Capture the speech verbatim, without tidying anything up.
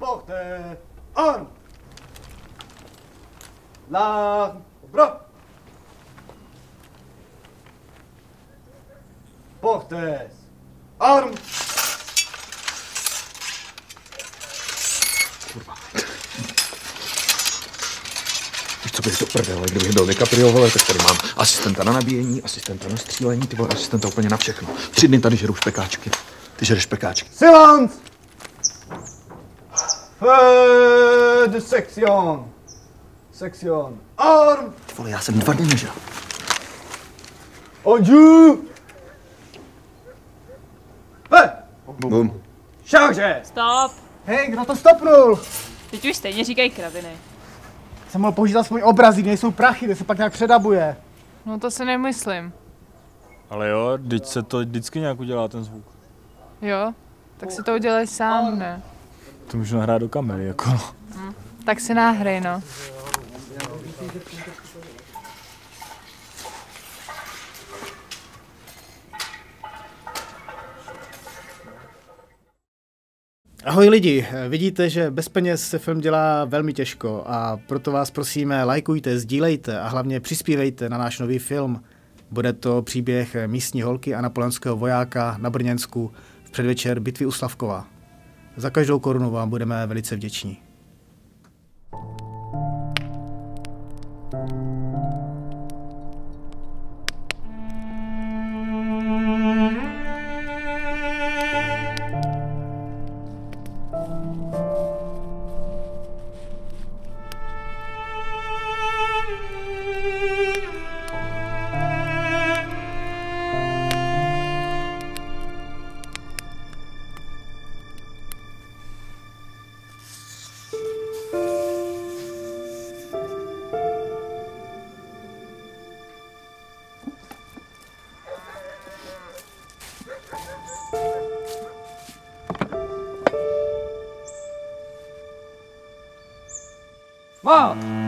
Porte, arm. L'arbre. Portes, arm. Kurva. Víš, co bych to prdel, kdybych byl DiCaprio, vole, tak tady mám asistenta na nabíjení, asistenta na střílení, ty vole, asistenta úplně na všechno. Tři dny tady žeru špekáčky. Ty žereš špekáčky. Silence! Feu de section. Section. Arm. Ty vole, já jsem dva dny nežral. On joue. Feu. Bum. Charge. Stop! Hej, kdo to stopnul? Teď už stejně říkají kraviny. Jsem mohl použít svůj obrazík, nejsou prachy, kde se pak nějak předabuje. No to si nemyslím. Ale jo, teď se to vždycky nějak udělá ten zvuk. Jo? Tak si to udělej sám, ne? To můžu nahrát do kamery, jako. Hm. Tak si nahraj, no. Ahoj lidi, vidíte, že bez peněz se film dělá velmi těžko a proto vás prosíme, lajkujte, sdílejte a hlavně přispívejte na náš nový film. Bude to příběh místní holky a napoleonského vojáka na Brněnsku v předvečer bitvy u Slavkova. Za každou korunu vám budeme velice vděční. Mom!